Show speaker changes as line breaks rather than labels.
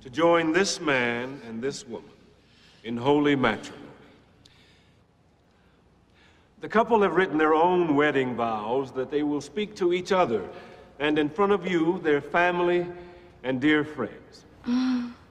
to join this man and this woman in holy matrimony. The couple have written their own wedding vows that they will speak to each other and in front of you, their family and dear friends.